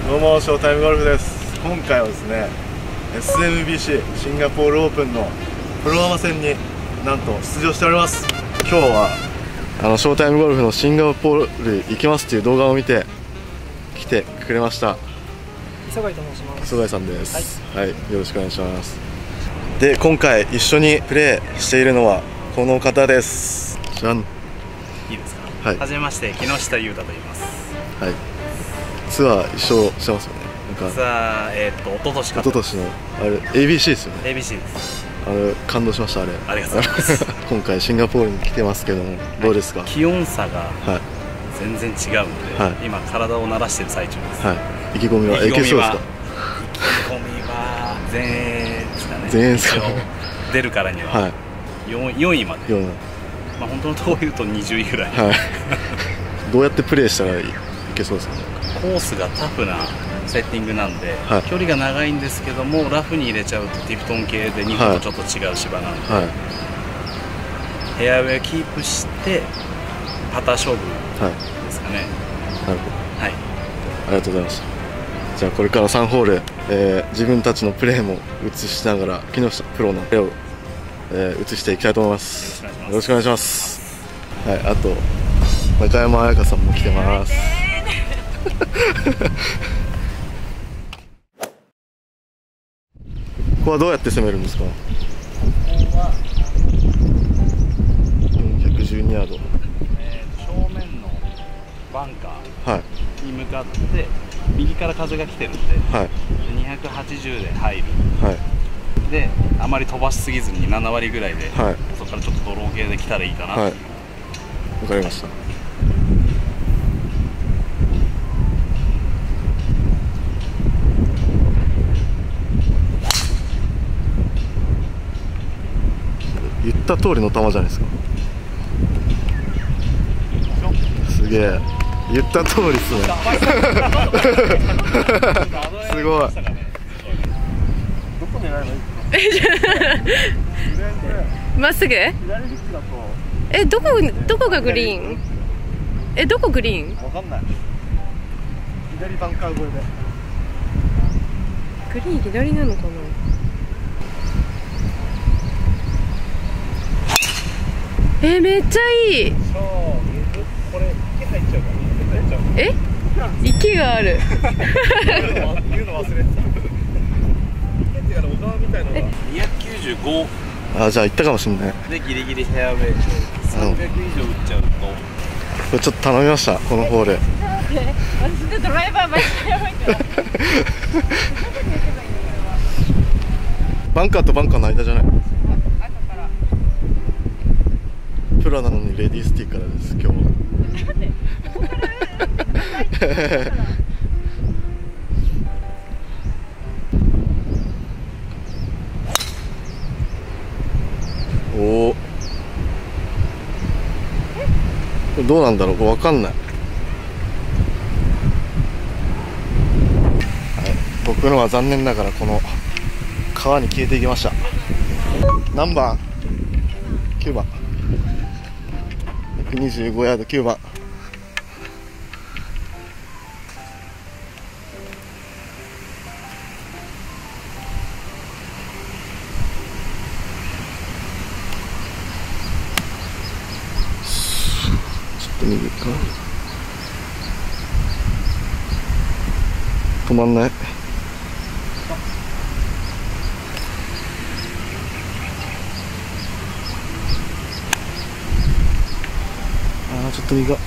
どうも、ショータイムゴルフです。今回はですね、SMBC シンガポールオープンのプロアマ戦になんと出場しております。今日はショータイムゴルフのシンガポール行きますっていう動画を見て来てくれました。 磯貝と申します。 磯貝さんです。はい、よろしくお願いします。で、今回一緒にプレーしているのはこの方です。じゃん。 いいですか。 はい。 はじめまして、木下裕太と言います。 はい。ツアー一緒してますよね。なんかツアー、一昨年か。 一昨年のあれ ABC ですよね。 ABC です。 感動しましたあれ。 ありがとうございます。 今回シンガポールに来てますけども、どうですか。 気温差がはい。 全然違うので、 はい、 今体を慣らしている最中です。 はい。意気込みはそうですか。 意気込みは前衛ですかね。 前衛ですか。 出るからには、はい、4位まで。まあ本当のところ言うと20位ぐらい。はい。 どうやってプレーしたらいけそうですか。 コースがタフなセッティングなんで、 はい、 距離が長いんですけども、ラフに入れちゃうとティフトン系で日本とちょっと違う芝なんで、はい、フェアウェイキープしてパター勝負ですかね。 なるほど。はい。ありがとうございました。じゃあこれから3ホール、自分たちのプレーも映しながら木下プロのプレーを、映していきたいと思います。よろしくお願いします。はい。あと中山彩香さんも来てます。ここはどうやって攻めるんですか。ここは412ヤード、 正面のバンカーに向かって、はい、右から風が来てるんで、はい、280で入る、はい、であまり飛ばしすぎずに7割ぐらいで、はい、そこからちょっとドロー系で来たらいいかなっていう。 はい、わかりました。言った通りの球じゃないですか。すげえ、言った通りっすね。すごい。どこ狙えばいい？ まっすぐ？どこがグリーン？どこグリーン？ わかんない。左バンカー越えで。 グリーン左なのかな？めっちゃいい。そう、これ池入っちゃうから。池がある。言うの忘れてた。池って小川みたいなのが 295。 あ、じゃあ行ったかもしれない。 でギリギリフェアウェイ300以上打っちゃうと。これちょっと頼みました、このホール。 私でドライバーバイクやばいから。 バンカーとバンカーの間じゃない。プロなのにレディースティーからです、今日は。おお、どうなんだろう、分かんない。はい、僕のは残念ながらこの川に消えていきました。何番？9番。125ヤード、9番。ちょっと右か。止まんない。ちょっと右が。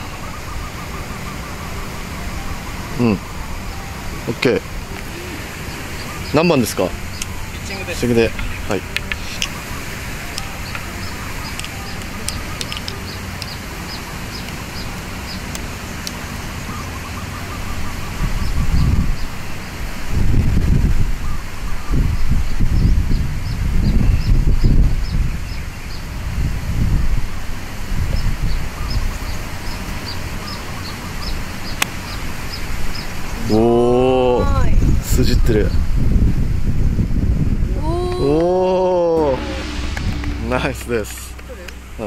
うん。オッケー。何番ですか。 ピッチングです。 ピッチングで。はい。おお、筋ってる。おお、ナイスです。うん。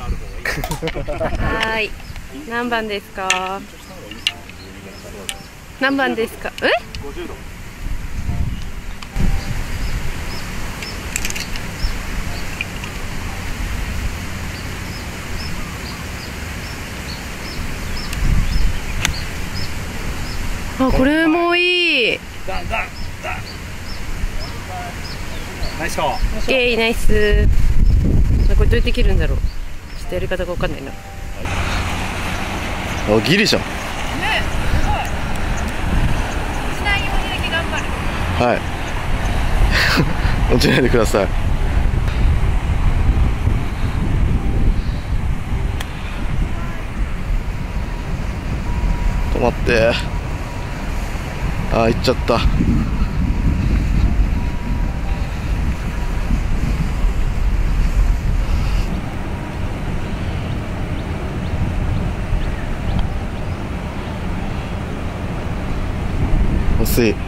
はい。何番ですか。 何番ですか？え 50度。 あ、これもいい。 ナイスショット。 イエーイ、ナイス。これどうやってできるんだろう。ちょっとやり方がわかんないな。 あ、ギリじゃん。ね、 すごい。しないようにだけ頑張る。 はい。落ちないでください。止まって。あ、行っちゃった。薄い。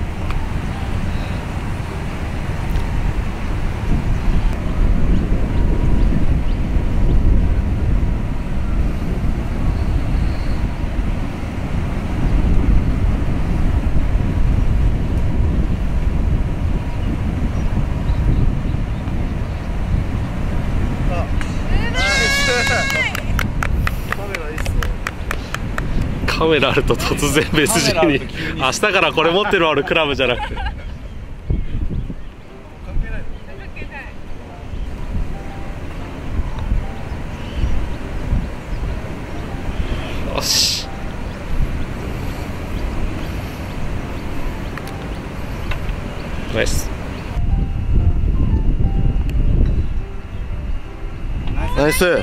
カメラあると突然別人に明日からこれ持ってるあるクラブじゃなくて。よし。ナイス。 ナイス。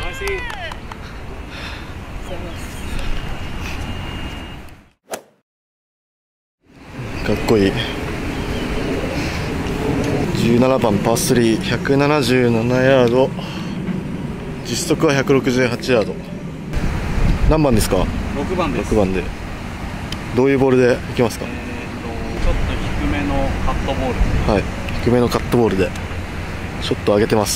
かっこいい。17番パー3、177ヤード、実測は168ヤード。何番ですか ？6番です。 6番でどういうボールでいきますか？ ちょっと低めのカットボールで。 はい、低めのカットボールでショット上げてます。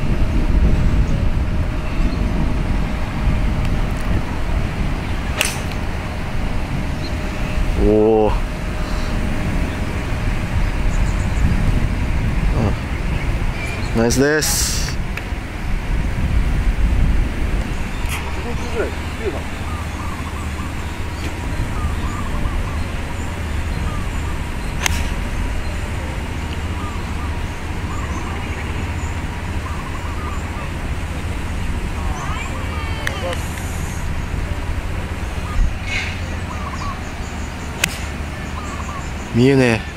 おお、ナイスです。見えね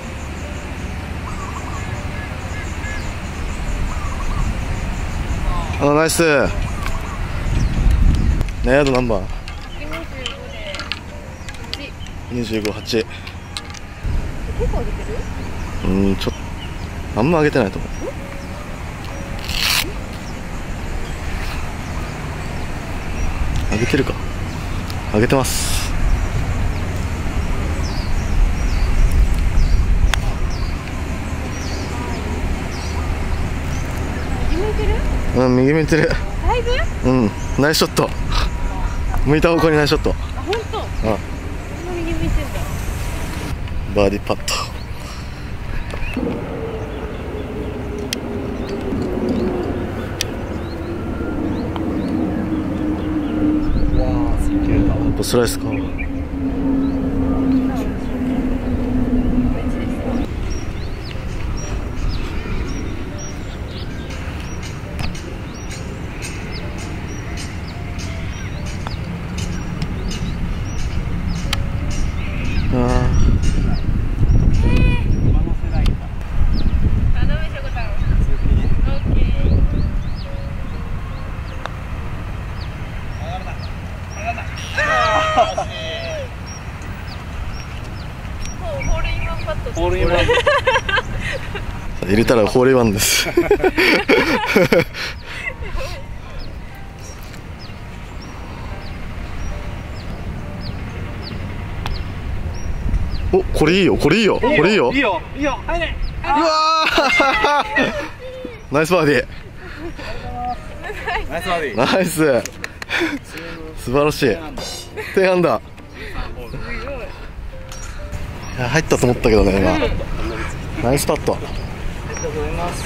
え。ナイス。何ヤード何番？25、8。結構上げてる？ちょっとあんま上げてないと思う。上げてるか。上げてます。右向いてる。 だいぶ？ ナイスショット。向いた方向にナイスショット。 あ、本当。 あ、 右向いてんだ。 バーディーパット。 わあ、すげえな。 やっぱスライスか。 ホールインワン。 入れたらホールインワンです。お、これいいよ、これいいよ、これいいよ。 いいよ、いいよ、入れ。 うわーナイスバーディー。 ナイスバーディー。 ナイス。素晴らしい。10アンダー。 入ったと思ったけどね今、ナイスパット。 ありがとうございます。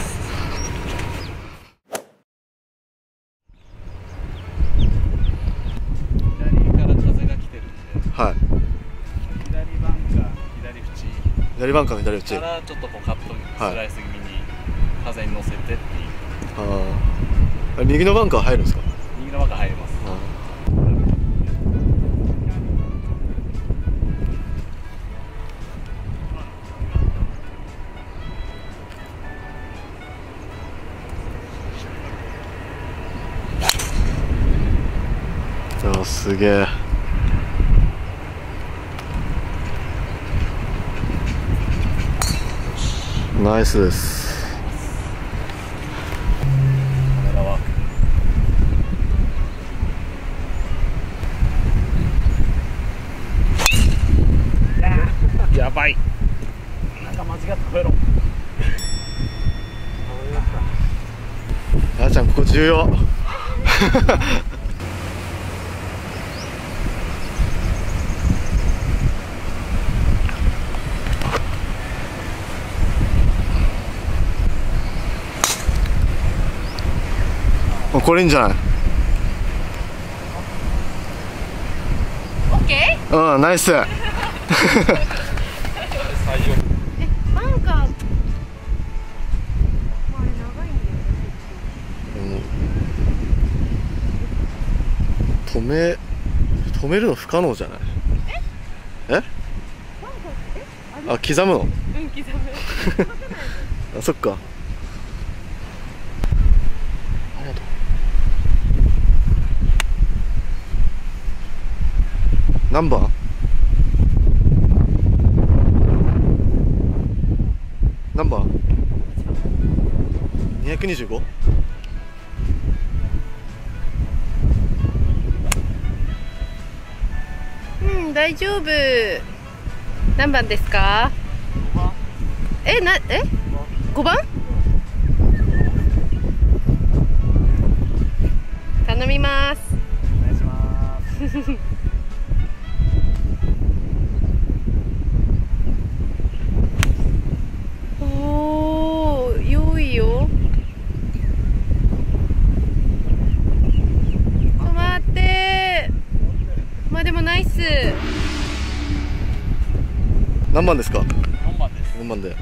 左から風が来てるんで、 はい。 左バンカー、左縁左バンカーの左打ち。 からちょっとこうカットスライス気味に風に乗せてっていう。 ああ、右のバンカー入るんですか？ 右のバンカー入ります。 あ、すげえ。ナイスです。 カメラワーク。やばい。なんか間違って越えろ。 あーちゃんここ重要。これいいんじゃない？ オッケー。 うん、ナイス。 バンカー。あれ長いんだよ。 止めるの不可能じゃない？え？あ、刻むの？ うん、刻む。 あ、そっか。ありがとう。何番？何番？225？ うん、大丈夫。何番ですか？5番？頼みます。 お願いします。 おー、良いよ。止まってー。まあでもナイス。 何番ですか 4番です。 ？4番で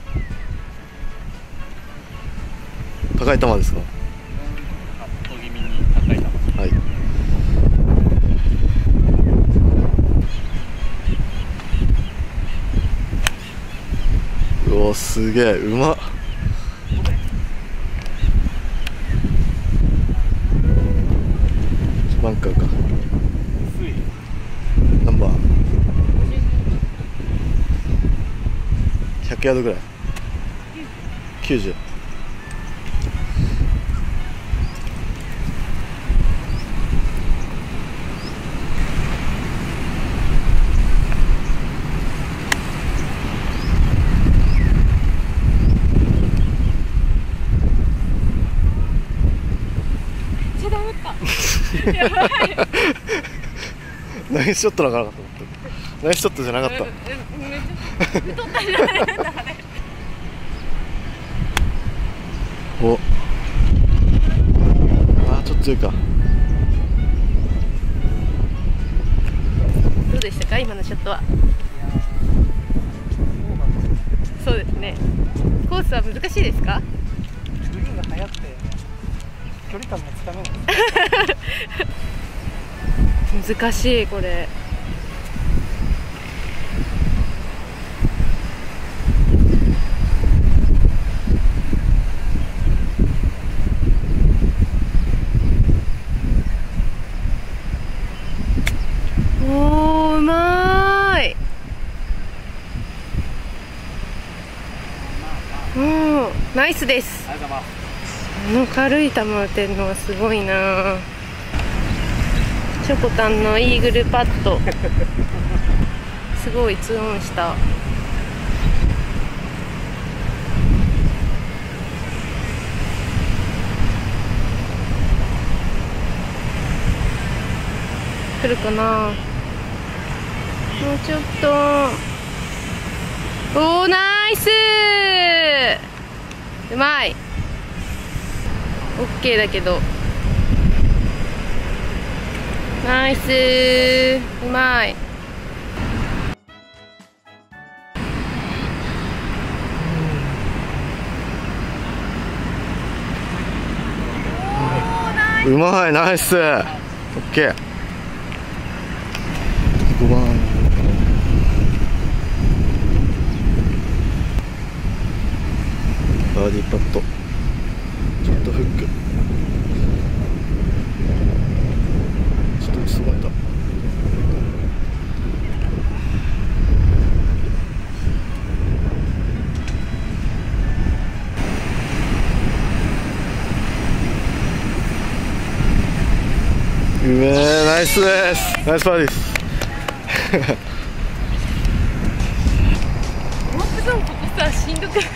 高い球ですか？ カット気味に高い球。 はい。うお、すげえ、うまっ。バンカーか。何番？100ヤードぐらい。90。 やばい。 ナイスショットなのかなと思った。ナイスショットじゃなかった。 めっちゃ太ったんじゃないんだあれ。 お、あーちょっと強いか。 どうでしたか今のショットは？そうですね。コースは難しいですか？ グリーンが速くて距離感がつかめない。 難しいこれ。おー、うまーい。うん、ナイスです。 ありがとうございます。 あの軽い球打てるのはすごいな。チョコタンのイーグルパットすごい2オンした。来るかな。もうちょっと。 うまい。オッケーだけど。ナイスー。うまい。 うまい、ナイス。オッケー。5番。バーディーパット。ちょっとフック。ちょっと打ちそうだった。ナイスです。ナイスパーです。 ロープゾーンここさしんどくない？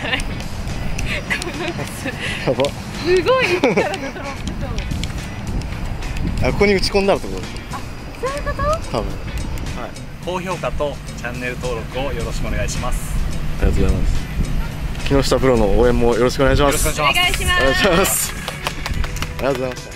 やば。 すごい力がドロップゾーン。 ここに打ち込んだらところ。 あ、そういうこと？ 多分。はい。 高評価とチャンネル登録をよろしくお願いします。 ありがとうございます。木下プロの応援もよろしくお願いします。 お願いします。 お願いします。ありがとうございました。